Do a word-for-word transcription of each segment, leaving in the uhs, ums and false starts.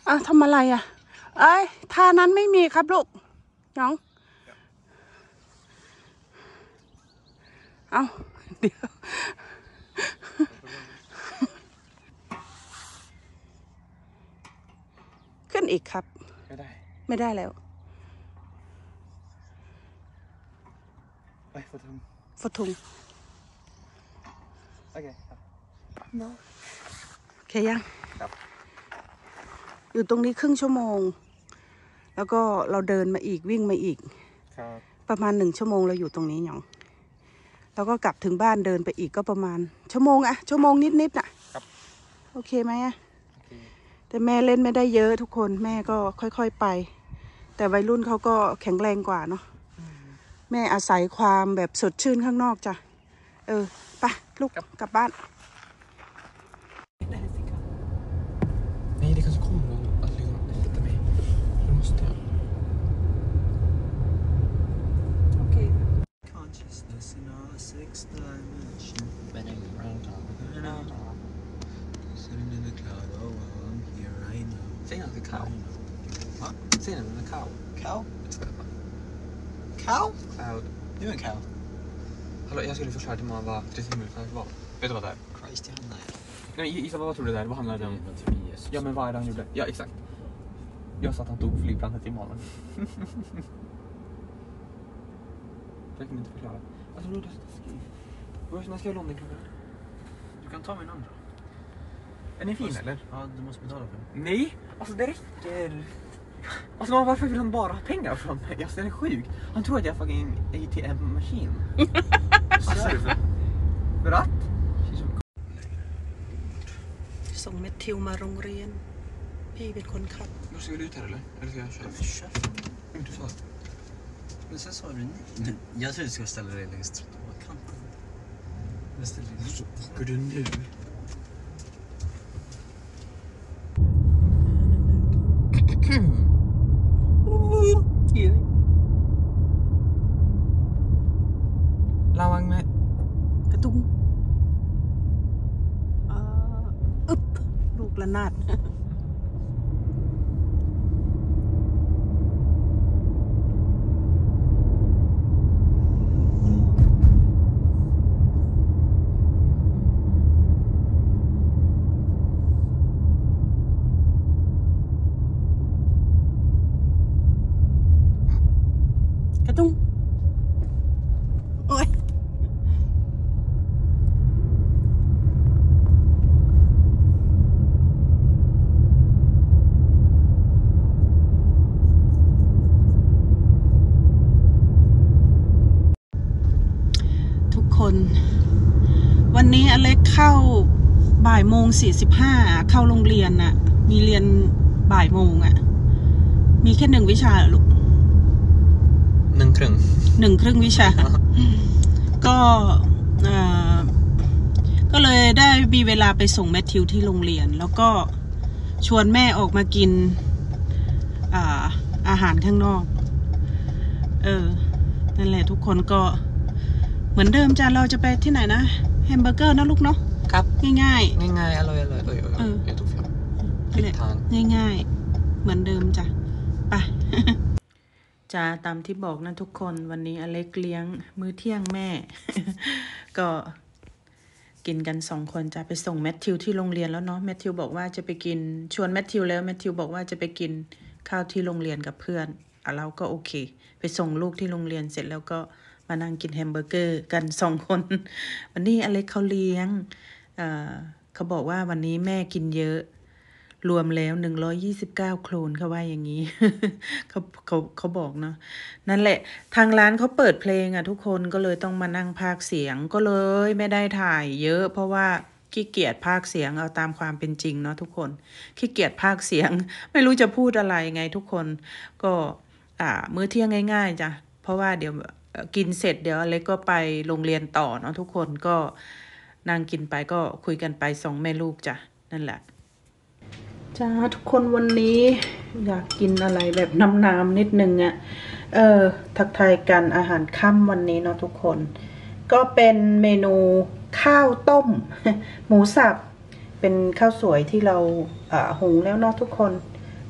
อ่ะทำอะไรอ่ะเอ้ยท่านั้นไม่มีครับลูกน้องเอาเดี๋ยวขึ้นอีกครับไม่ได้ไม่ได้แล้วไปฟทุงฟทุงโอเคครับโอเคยังครับอยู่ตรงนี้ครึ่งชั่วโมงแล้วก็เราเดินมาอีกวิ่งมาอีกครับประมาณหนึ่งชั่วโมงเราอยู่ตรงนี้หยองแล้วก็กลับถึงบ้านเดินไปอีกก็ประมาณชั่วโมงอะชั่วโมงนิดๆน่ะครับโอเคไหมอะแต่แม่เล่นไม่ได้เยอะทุกคนแม่ก็ค่อยๆไปแต่วัยรุ่นเขาก็แข็งแรงกว่าเนาะแม่อาศัยความแบบสดชื่นข้างนอกจ้ะเออไปลูกกลับบ้าน Nej, det kanske kommer någon att leta mig. Det måste jag. Okej. Consciousness in our sixth dimension. Spinning around, around, around. Sitting in the cloud, oh well, I'm here, I know. Säg något till cow. What? Säg något till cow. Cow? Cow? Cloud. Du är en cow. Hallå, jag skulle förklara till mamma vad Kristin var. Vet du vad det är? Christ, jag nej. Nej, Isa, vad tror du det är? Vad handlar det om? Ja, men vad är det han gjorde? Ja, exakt. Jag sa att han tog flygplanet i morgon. Jag kan inte förklara. Alltså, då är det skriv. När ska jag låna din klocka? Du kan ta min andra. Är ni fin, eller? Ja, du måste betala för den. Nej, alltså det räcker. Alltså mamma, varför vill han bara ha pengar från mig? Alltså, den är sjuk. Han tror att jag är fucking A T M-maskin. Alltså, berätt? ส่งเม็ดทิวมาโรงเรียนพี่เป็นคนขับ Då ska vi ut här eller? Eller ska jag köra? Kör. Men du sa det. Men sen sa du nej. Jag tror du ska ställa dig längst kanten. Så åker du nu? Lawang med กระตุ้งอึ๊บลูกระนาดกระตุ้งโอ้ยคนวันนี้อเล็กเข้าบ่ายโมงสี่สิบห้าเข้าโรงเรียนน่ะมีเรียนบ่ายโมงอ่ะมีแค่หนึ่งวิชาเหรอลูกหนึ่งครึ่งหนึ่งครึ่งวิชา ก็ก็เลยได้มีเวลาไปส่งแมทธิวที่โรงเรียนแล้วก็ชวนแม่ออกมากินอาอาหารข้างนอกเออนั่นแหละทุกคนก็เหมือนเดิมจ้ะเราจะไปที่ไหนนะแฮมเบอร์เกอร์นะลูกเนาะครับง่ายง่ายง่ายๆอร่อยอร่อยเออเออเออถูกต้องผิดทางง่ายๆเหมือนเดิมจ้ะไป จ้าตามที่บอกนะทุกคนวันนี้อเล็กเลี้ยงมื้อเที่ยงแม่ ก็กินกันสองคนจะไปส่งแมทธิวที่โรงเรียนแล้วเนาะแมทธิวบอกว่าจะไปกินชวนแมทธิวแล้วแมทธิวบอกว่าจะไปกินข้าวที่โรงเรียนกับเพื่อนอ่ะเราก็โอเคไปส่งลูกที่โรงเรียนเสร็จแล้วก็มานั่งกินแฮมเบอร์เกอร์กันสองคนวันนี้อเล็กเขาเลี้ยงเอ่อเขาบอกว่าวันนี้แม่กินเยอะรวมแล้วหนึ่งร้อยยี่สิบเก้าโคลนเขาว่าอย่างนี้ เขาเขาเขาบอกเนาะนั่นแหละทางร้านเขาเปิดเพลงอ่ะทุกคนก็เลยต้องมานั่งพากย์เสียงก็เลยไม่ได้ถ่ายเยอะเพราะว่าขี้เกียจพากย์เสียงเอาตามความเป็นจริงเนาะทุกคนขี้เกียจพากย์เสียงไม่รู้จะพูดอะไรไงทุกคนก็อ่ามื้อเที่ยงง่ายๆจ้ะเพราะว่าเดี๋ยวกินเสร็จเดี๋ยวอเล็กก็ไปโรงเรียนต่อเนาะทุกคนก็นั่งกินไปก็คุยกันไปสองแม่ลูกจ้ะนั่นแหละจ้าทุกคนวันนี้อยากกินอะไรแบบน้ำๆนิดนึงอะ่ะเออทักทายกันอาหารค่ำวันนี้เนาะทุกคนก็เป็นเมนูข้าวต้ม หมูสับเป็นข้าวสวยที่เราอ่าหุงแล้วเนาะทุกคน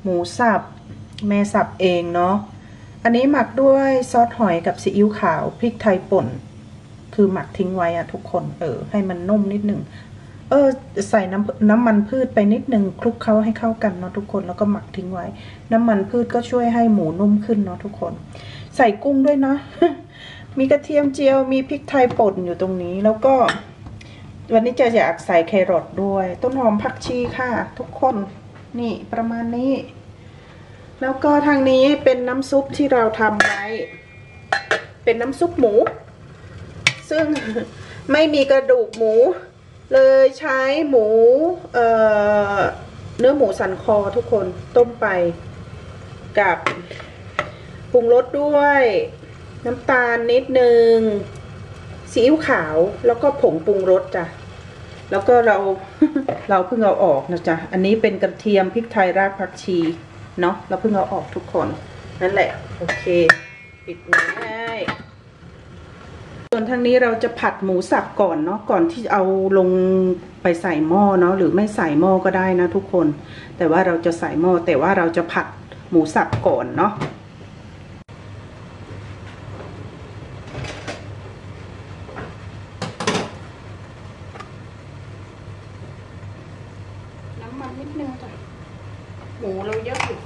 หมูสับแม่สับเองเนาะอันนี้หมักด้วยซอสหอยกับซีอิ๊วขาวพริกไทยป่นคือหมักทิ้งไว้อะทุกคนเออให้มันนุ่มนิดหนึ่งเออใส่น้ำน้ำมันพืชไปนิดหนึ่งคลุกเคล้าให้เข้ากันเนาะทุกคนแล้วก็หมักทิ้งไว้น้ำมันพืชก็ช่วยให้หมูนุ่มขึ้นเนาะทุกคนใส่กุ้งด้วยนะ มีกระเทียมเจียวมีพริกไทยป่นอยู่ตรงนี้แล้วก็วันนี้จะอยากใส่แครอทด้วยต้นหอมผักชีค่ะทุกคนนี่ประมาณนี้แล้วก็ทางนี้เป็นน้ำซุปที่เราทำไว้เป็นน้ำซุปหมูซึ่ง ไม่มีกระดูกหมูเลยใช้หมูเอ่อเนื้อหมูสันคอทุกคนต้มไปกับปรุงรสด้วยน้ำตาลนิดนึงซีอิ๊วขาวแล้วก็ผงปรุงรสจ้ะแล้วก็เรา เราเพิ่งเอาออกนะจ๊ะอันนี้เป็นกระเทียมพริกไทยรากผักชีเนาะเราเพิ่งเอาออกทุกคนนั่นแหละโอเคปิดง่ายส่วนทางนี้เราจะผัดหมูสับก่อนเนาะก่อนที่เอาลงไปใส่หม้อเนาะหรือไม่ใส่หม้อก็ได้นะทุกคนแต่ว่าเราจะใส่หม้อแต่ว่าเราจะผัดหมูสับก่อนเนาะน้ำมันนิดนึงจ้ะหมูเราเยอะอยู่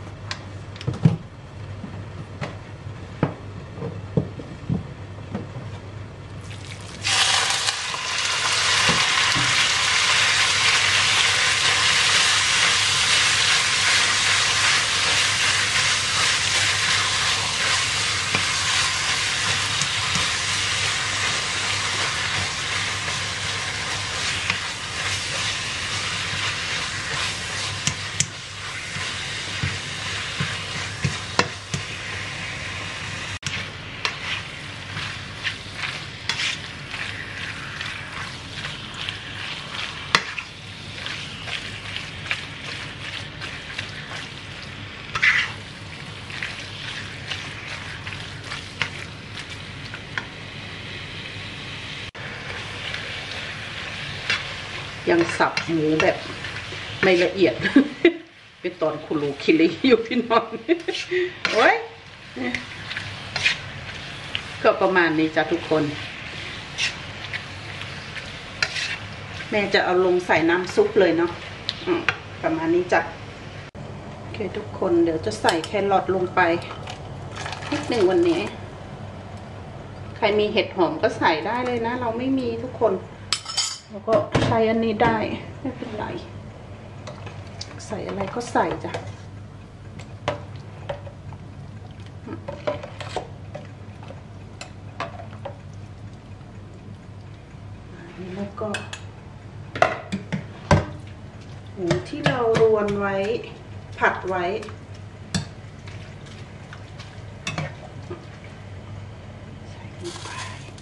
ยังสับหมูแบบไม่ละเอียด เป็นตอนคุรูคิริอยู่พี่น้อง โอ้ยก็ประมาณนี้จ้ะทุกคนแม่จะเอาลงใส่น้ำซุปเลยเนาะประมาณนี้จ้ะโอเคทุกคนเดี๋ยวจะใส่แครอทลงไปนิดหนึ่งวันนี้ใครมีเห็ดหอมก็ใส่ได้เลยนะเราไม่มีทุกคนแล้วก็ใช้อันนี้ได้ไม่เป็นไรใส่อะไรก็ใส่จ้ะแล้วก็หมูที่เรารวนไว้ผัดไว้ใส่ลงไป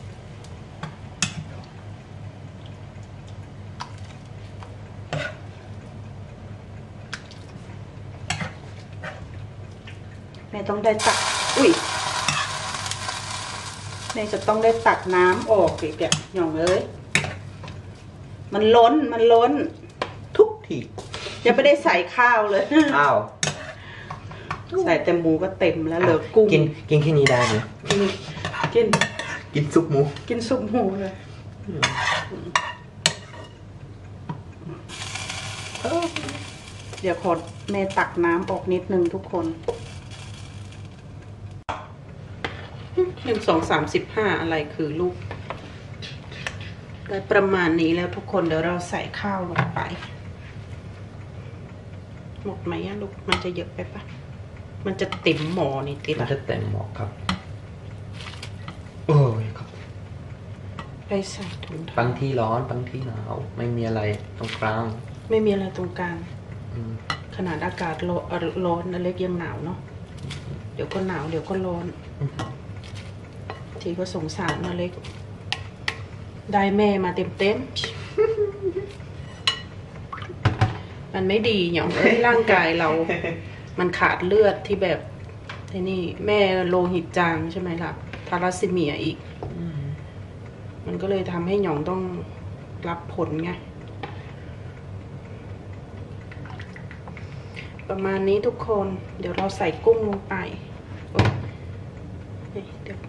แม่ต้องได้ตักอุ้ยแม่จะต้องได้ตักน้ำออกอีกอ่ะหย่องเอ้ยมันล้นมันล้นทุกทียังไม่ได้ใส่ข้าวเลยอ้าวใส่แต่หมูก็เต็มแล้วเหลือกุ้งกินกินแค่นี้ได้ไหมกินกินกินซุปหมูกินซุปหมูเลยเดี๋ยวขอแม่ตักน้ำออกนิดนึงทุกคนหนึ่งสองสามสิบห้าอะไรคือลูกได้ประมาณนี้แล้วทุกคนเดี๋ยวเราใส่ข้าวลงไปหมดไหมอะลูกมันจะเยอะไปปะมันจะเต็มหม้อนี่ติมันจะเต็มหม้อครับโอ้ยครับไปใส่ถุงบางที่ร้อนบางที่หนาวไม่มีอะไรตรงกลางไม่มีอะไรตรงกลางขนาดอากาศร้อนร้อนอเล็กยังหนาวเนาะเดี๋ยวก็หนาวเดี๋ยวก็ร้อนทีก็สงสารอเล็กได้แม่มาเต็มเต็มมันไม่ดีเนาะร่างกายเรามันขาดเลือดที่แบบที่นี่แม่โลหิตจางใช่ไหมล่ะทาลัสซีเมียอีกมันก็เลยทำให้หยองต้องรับผลไงประมาณนี้ทุกคนเดี๋ยวเราใส่กุ้งลงไปโอ้ยเดี๋ยว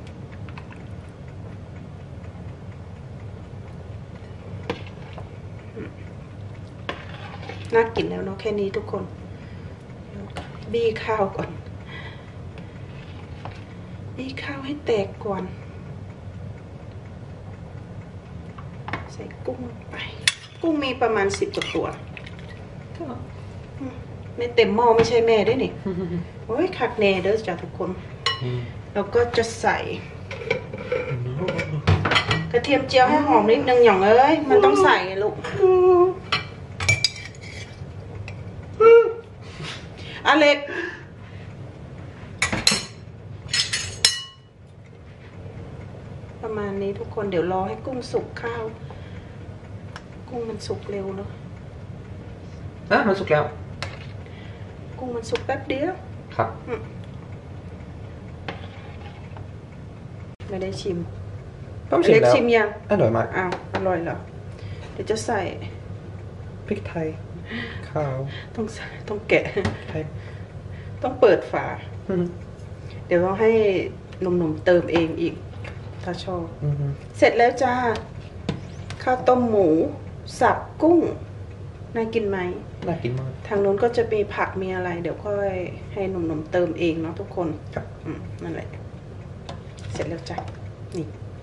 น่ากินแล้วเนาะแค่นี้ทุกคนบี้ข้าวก่อนบี้ข้าวให้แตกก่อนใส่กุ้งลงไปกุ้งมีประมาณสิบกว่าตัวก็ไม่เต็มหม้อไม่ใช่แม่ได้นี่โอ้ยคักแน่เด้อจ้ะทุกคนแล้วก็จะใส่กระเทียมเจียวให้หอมนิดนึงอย่างเอ้ยมันต้องใส่ไงลูกอเล็กประมาณนี้ทุกคนเดี๋ยวรอให้กุ้งสุกข้าวกุ้งมันสุกเร็วเนาะอ่ะมันสุกแล้วกุ้งมันสุกแป๊บเดียวครับไม่ได้ชิมต้องชิมแล้วชิมยังอร่อยมากอ้าวอร่อยเหรอเดี๋ยวจะใส่พริกไทยข้าวต้องใส่ต้องแกะต้องเปิดฝาเดี๋ยวเราให้หนุ่มๆเติมเองอีกถ้าชอบเสร็จแล้วจ้าข้าวต้มหมูสับกุ้งน่ากินไหมน่ากินมากทางโน้นก็จะมีผักมีอะไรเดี๋ยวค่อยให้หนุ่มๆเติมเองเนาะทุกคนครับอืมนั่นแหละเสร็จแล้วจ้ะนี่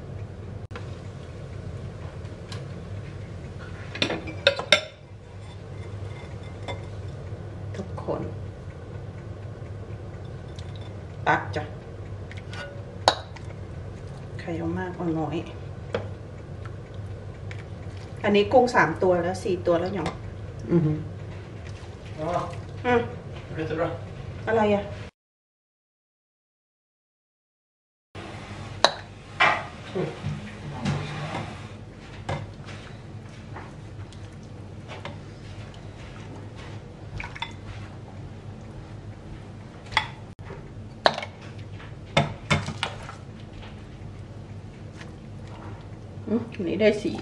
ทุกคนตักจ้ะใครเอามากเอาน้อยอันนี้กุ้งสามตัวแล้วสี่ตัวแล้วยังอือฮึอืมอะไรอ่ะอืมนี่ได้สี่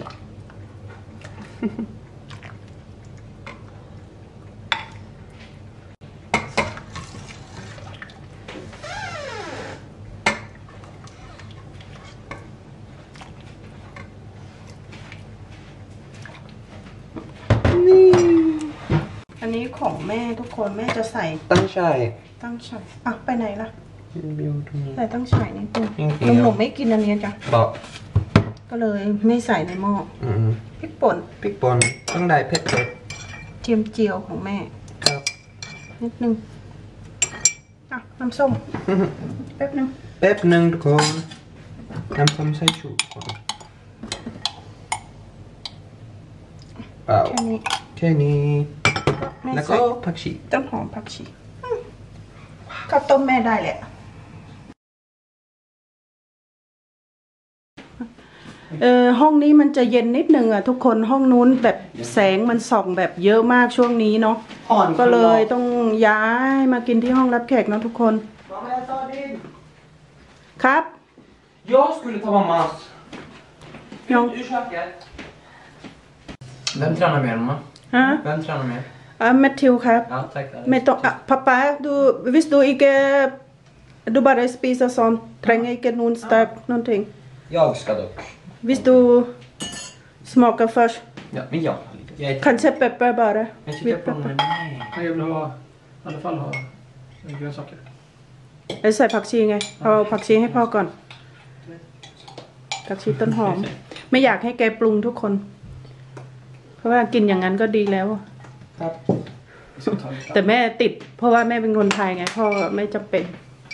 อันนี้ของแม่ทุกคนแม่จะใส่ตั้งใจตั้งใจอ่ะไปไหนล่ะบิวตรงนี้ใส่ตั้งใจนี่ตัวหนุ่มๆไม่กินอันนี้จ้ะบอกก็เลยไม่ใส่ในหม้อพริกป่นพริกป่นต้องได้เผ็ดเผ็ดเจียมเจียวของแม่ครับนิดนึงอ่ะน้ำส้มแป๊บนึงแป๊บนึงทุกคนน้ำส้มใส่ชูก่อนเปล่าแค่นี้แค่นี้แล้วก็ผักชีต้นหอมผักชีข้าวต้มแม่ได้แหละเออห้องนี้มันจะเย็นนิดนึงอ่ะทุกคนห้องนู้นแบบแสงมันส่องแบบเยอะมากช่วงนี้เนาะก็เลยต้องย้ายมากินที่ห้องรับแขกเนาะทุกคนครับ Jag skulle ta mammas. Ursäkta. Vem tränar mer mamma? Hä? Vem tränar mer? Ja, Matthew ครับ Ja, tack. Men to, ah, pappa, du, hvis du ikke du bare spiser sånn, trenger ikke noen sterk noen ting. Jag ska dock. Hvis du smakar först. Ja, men jag. jag Kanske peppar bara. Jag tycker på mig. Jag vill ha, i alla fall ha grönsaker. แล้วใส่ผักชีไงเอาผักชีให้พ่อก่อนผักชีต้นหอมไม่อยากให้แกปรุงทุกคนเพราะว่ากินอย่างนั้นก็ดีแล้วแต่แม่ติดเพราะว่าแม่เป็นคนไทยไงพ่อไม่จำเป็น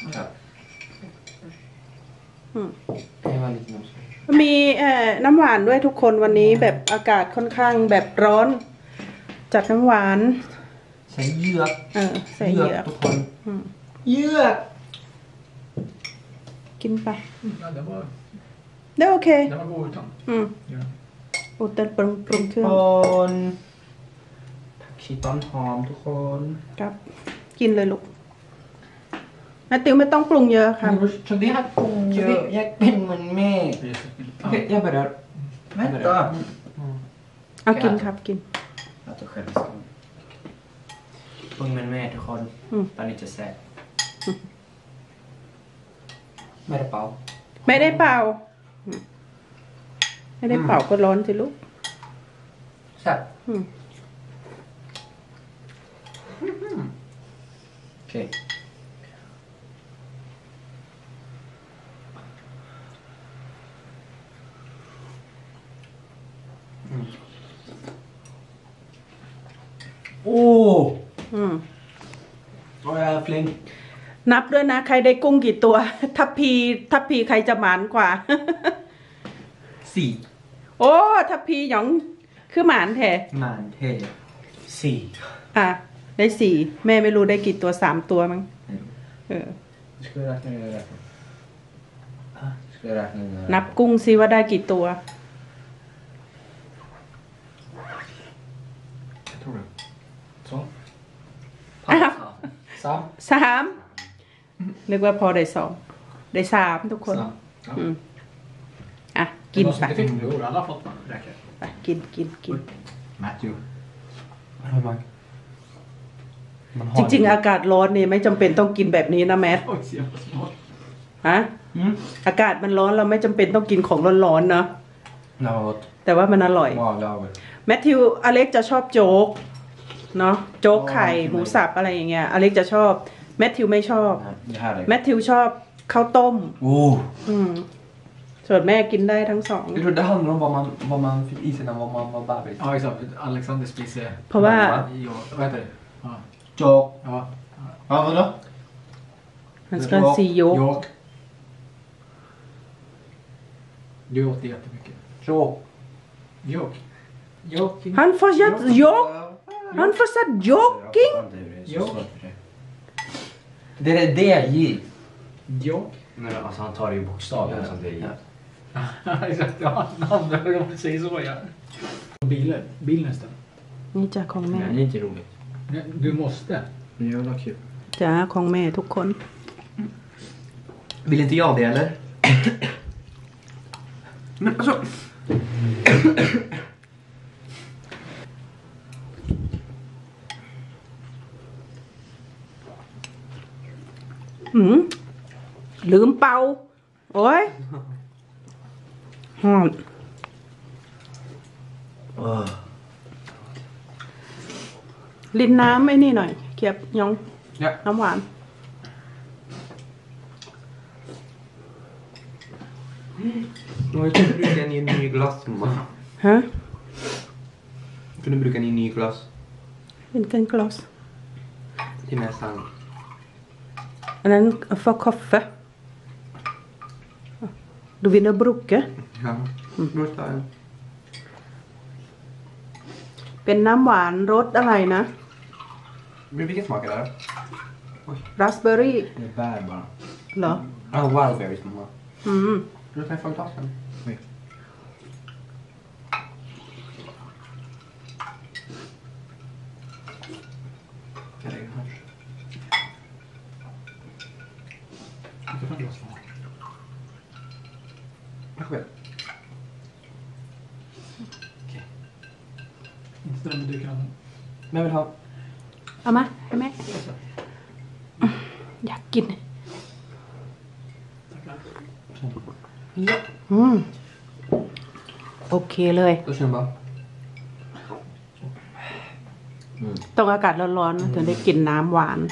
มีน้ำหวานด้วยทุกคนวันนี้แบบอากาศค่อนข้างแบบร้อนจัดน้ำหวานใส่เยือกเออใส่เยือกทุกคนเยือกกินไป Ja, det var, ได้โอเค det var god utan. อืม Ja. อุตปรุงปรุงเครื่องคนผักชีต้นหอมทุกคนครับกินเลยลูกแม่ติ๋วไม่ต้องปรุงเยอะค่ะฉันไม่ให้ปรุงเยอะอยากเป็นเหมือนแม่อย่าไปแล้วแม่ต่อเอากินครับกินมึงมันแม่ทุกคนอืมตอนนี้จะแซ่ไม่ได้เป่าไม่ได้เป่าอืมไม่ได้เป่าก็ร้อนสิลูกแซ่บอืมโอเคอืมโอ้อืมโอ้ยฟลิงนับด้วยนะ ใครได้กุ้งกี่ตัว ทัพพีทัพพีใครจะหมานกว่าสี่โอ้ทัพพีหยองคือหมานแท้มานเทสี่อ่ะ ได้สี่แม่ไม่รู้ได้กี่ตัวสามตัวมั้งเออ Ska jag räkna eller räkna? Ska jag räkna eller นับกุ้งซิว่าได้กี่ตัว Jag tror det. Så. อ้าว Sam. สามนึกว่าพอได้สองได้สามทุกคน Sam. Ja. อืมอ่ะ กิน Någon som ไป inte fick? Jo, alla har fått man. Räcker. ไปกินกินกิน Matthew. Vad har man? Man จริง ๆ อากาศร้อนนี่ไม่จำเป็นต้องกินแบบนี้นะแมท Oj, så jävla smart. ฮะ Mm. อากาศมันร้อนเราไม่จำเป็นต้องกินของร้อนๆเนาะ Det var gott. แต่ว่ามันอร่อย Wow, det var gott. แมทธิวอเล็กจะชอบโจ๊กเนาะโจ๊กไข่หมูสับอะไรอย่างเงี้ยอเล็กจะชอบแมทธิวไม่ชอบ Det här är แมทธิวชอบข้าวต้ม Oh. อืมส่วนแม่กินได้ทั้งสอง Jag tror det handlar om vad man, vad man fick i sig när man var bebis. Ja, exakt. Alexander spiser... เพราะว่า Ja, vad heter det? Ja. Joke. Ja. Ja, vadå? มันskaซีโยก Jag. Du åt jättemycket. Joke. Jag. Jag. ฮันฟอร์ยัดโยกฮันฟอร์ซัดโยกกิ้ง Det är det jag ger. Jag. Men alltså han tar det i bokstavligen som det är. Ja, exakt. Ja, namn. Om du säger så, ja. Bilen. Bil nästan. นี่จ้ะของแม่ Men det är inte roligt. Nej, du måste. Men det är jävla kul. จ้ะของแม่ทุกคน Vill inte jag det eller? Men alltså. อืมลืมเป่าโอ้ยหอม Oh. ลิ้นน้ำไอ้นี่หน่อยเกียบยอง Ja. น้ำหวาน Jag kunde bruka en ny glass, mamma. ฮะ Jag kunde bruka en ny glass เป็นกันกลอส till näsan. อันนั้นฟอคอฟเฟดูวินเนอร์บรุกเก Ja. Då tar jag. เป็นน้ำหวานรสอะไรนะ Men vilken smak är det? ราสเบอร์รี่ Det är bär bara. เหรอ Ah, wildberries, mamma. อืม Då tar jag från glasen. Oj. Jag lägger här. Vilka fan glas var det? Jag vet. Inte den med dukarna. Men jag vill ha. เอามาให้แม่อยากกิน Ja. อืมโอเคเลย Då känner jag bara. ต้องอากาศร้อนๆถึงได้กินน้ำหวาน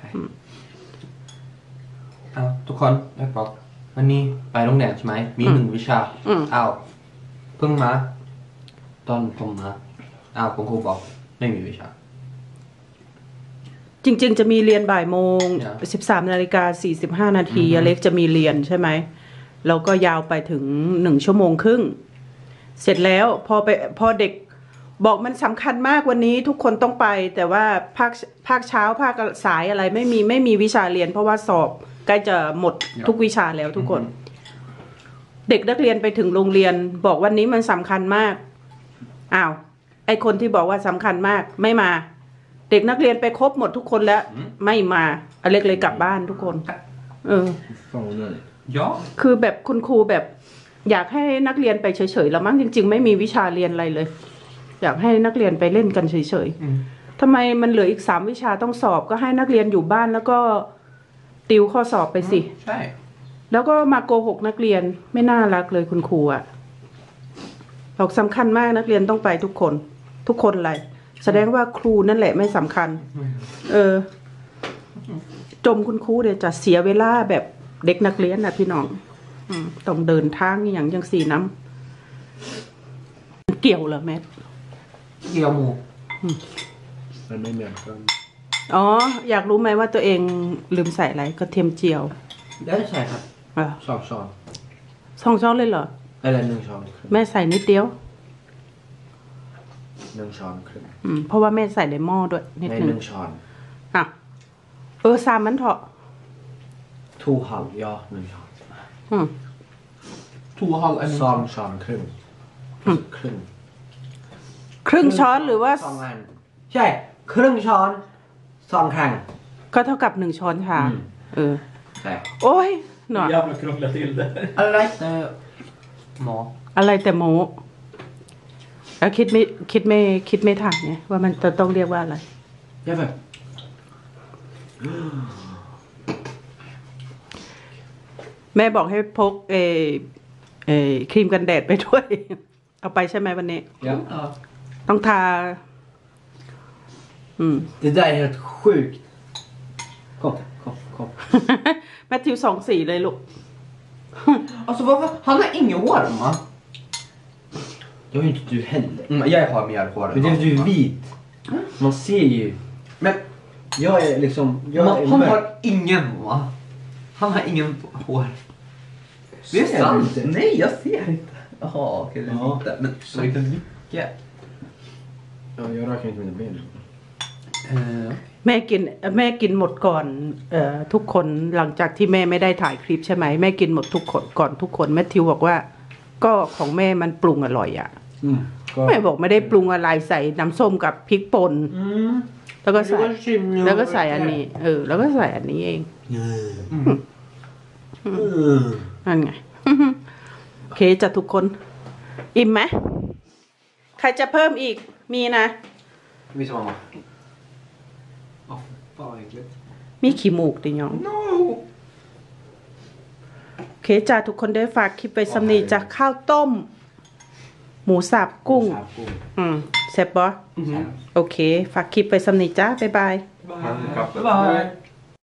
Ja, ทุกคนได้บอกวันนี้ไปโรงแรมใช่ไหมมีหนึ่งวิชาอืมอ้าวเพิ่งมาตอนผมมาอ้าวคุณครูบอกไม่มีวิชาจริง ๆ จะมีเรียนบ่ายโมง Yeah. สิบสามนาฬิกาสี่สิบห้านาทีอเล็กจะมีเรียนใช่ไหมแล้วก็ยาวไปถึงหนึ่งชั่วโมงครึ่ง เสร็จแล้วพอไปพอเด็กบอกมันสำคัญมากวันนี้ทุกคนต้องไป แต่ว่าภาคภาคเช้าภาคสายอะไรไม่มีไม่มีวิชาเรียน เพราะว่าสอบใกล้จะหมดทุกวิชาแล้วทุกคน เด็กนักเรียนไปถึงโรงเรียน บอกวันนี้มันสำคัญมากอ้าวไอคนที่บอกว่าสำคัญมากไม่มา เด็กนักเรียนไปครบหมดทุกคนแล้ว ไม่มาอเล็กเลยกลับบ้านทุกคน เออ Fan vad onödigt. ย่อคือแบบคุณครูแบบ อยากให้นักเรียนไปเฉยๆแล้วมั้งจริงๆไม่มีวิชาเรียนอะไรเลย อยากให้นักเรียนไปเล่นกันเฉยอืมๆทำไมมันเหลืออีกสามวิชาต้องสอบก็ให้นักเรียนอยู่บ้านแล้วก็ติวข้อสอบไปสิใช่แล้วก็มาโกหกนักเรียนไม่น่ารักเลยคุณครูอะบอกสำคัญมากนักเรียนต้องไปทุกคน ทุกคนอะไรแสดงว่าครูนั่นแหละไม่สำคัญ เออ จมคุณครูเดี๋ยวจะเสียเวลาแบบเด็กนักเรียนนะพี่น้องอืมต้องเดินทางอย่างยังสี่น้ำเกี่ยวเหรอแม่เกี่ยวหมูมันไม่เหมือนกันอ๋ออยากรู้ไหมว่าตัวเองลืมใส่อะไรกระเทียมเจียวได้ใช่ครับอ่ะสองช้อนสองช้อนเลยเหรออะไรหนึ่งช้อนแม่ใส่นิดเดียวหนึ่งช้อนครึ่งอืมเพราะว่าแม่ใส่ในหม้อด้วยนิดในนึหงนึ่งช้อนอ่ะเออซามมันเถอะทูhalv ja หนึ่งช้อนอืม två och halv en สองช้อนครึ่งครึ่งครึ่งช้อนหรือว่าสองอันใช่ครึ่งช้อนสองครั้งก็เท่ากับหนึ่งช้อนชาอืมเออใช่โอ้ยหน่อย Jävla krångla till det. อะไรเอ่อหมออะไรแต่โมแล้วคิดไม่คิดไม่คิดไม่ทันไงว่ามันจะต้องเรียกว่าอะไร jag vet แม่บอกให้พกเออเออครีมกันแดดไปด้วย เอาไปใช่ไหมวันนี้ ja ต้องทา อืม det där är helt sjukt kom kom kom แมทธิวสองสี่เลยลูก alltså varför han har inga hår va det har ju inte du heller Mm, jag har mer hår än men det är han. du är vit man ser ju Men jag är liksom... Jag Man- är han mörk. har ingen va? Han har ingen hår. Det är Ser du sant. inte? Nej, jag ser inte. Jaha, okej, det är Ja. lite. Men så Riktigt mycket. ja jag räknar inte mina ben Eh, แม่กินแม่กินหมดก่อนเอ่อทุกคนหลังจากที่แม่ไม่ได้ถ่ายคลิปใช่ไหมแม่กินหมดทุกคนก่อนทุกคนแมทธิวบอกว่า ก็ของแม่มันปรุงอร่อยอะ่ะ mm. แม่บอกไม่ได้ปรุงอะไรใส่น้ำส้มกับพริกป่น Mm. แล้วก็ใส่ Det var chimney แล้วก็ och- ใส่อันนี้ เออ แล้วก็ใส่อันนี้เอง Mm. นั่นไง โอเคจ้ะทุกคน อิ่มไหมใครจะเพิ่มอีกมีนะ Visa mamma. Åh, fan vad äckligt. มีขี้มูกดิยอง No! โอเคจ้ะทุกคนได้ฝากคลิปไปสำนีจากข้าวต้ม หมูสับกุ้ง อืมแซ่บปะโอเค ฝากคลิปไปสำนีจ้าบ๊ายบาย Bye bye!